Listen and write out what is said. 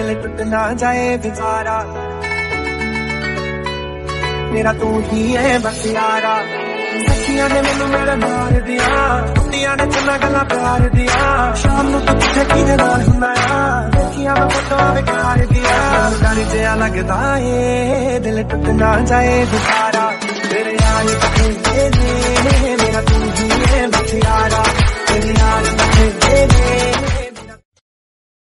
दिल टूट ना जाए बेचारा, मेरा तू ही है बस यारा। सखियां ने मैनू मेरे मार दिया, कुत्तियां ने चन्ना गल्ला प्यार दिया, शाम नू तू किथे किदे नाल हुंदा आ, देखिया मैं फोटो बेकार दिया। डर जिहा लगदा ए दिल टूट ना जाए बेचारा।